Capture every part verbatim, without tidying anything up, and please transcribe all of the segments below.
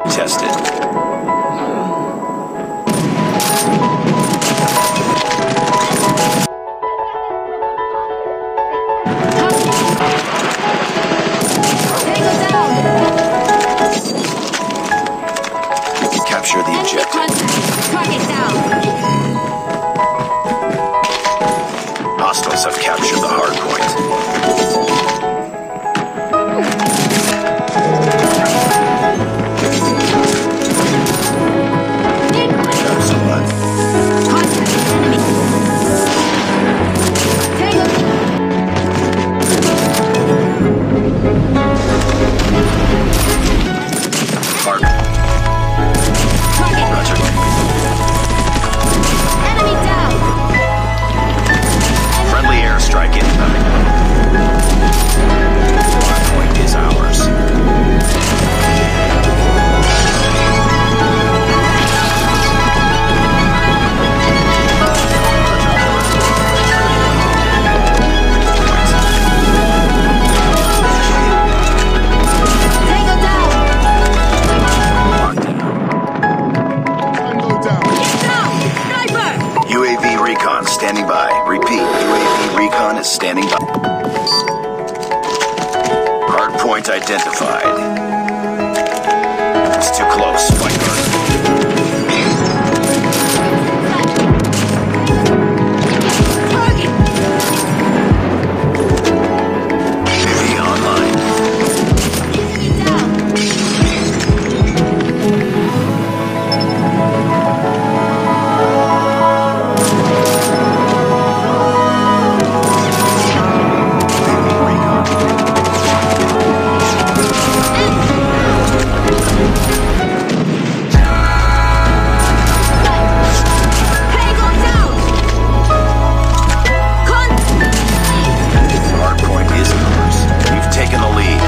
tested. Capture the objective. Target down. Hostiles have captured the hard point. Excellent. Contact enemy. Tango. Hard. Target. Roger. Enemy down. Friendly airstrike incoming. Hard point is ours. Tango down. Locked in. Tango down. Get down. Sniper. U A V recon standing by. Repeat, U A V recon is standing by. Hard point identified. It's too close. Fight hard. Target. U A V online. Enemy down. Tango down. Con. Hard point is ours. We've taken the lead.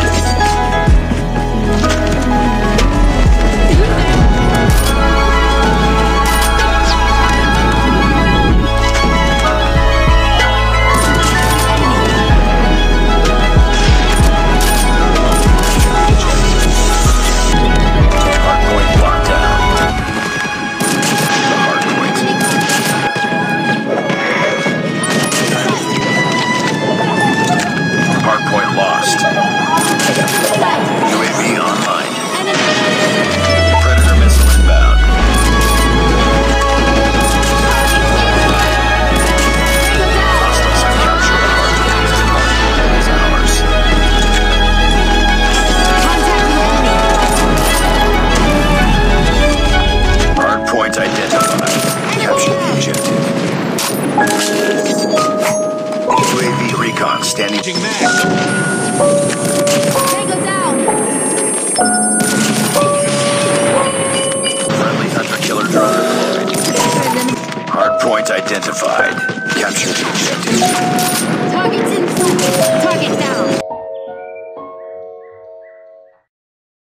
Hard point locked down. The hard point. Hard point lost. U A V online. Predator missile inbound. Hostiles have captured the hard point. It's ours. Hard point identified. Capture the objective. U A V recon standing. Tango down. Friendly hunter killer drone deployed. Hard point identified. Capture the objective.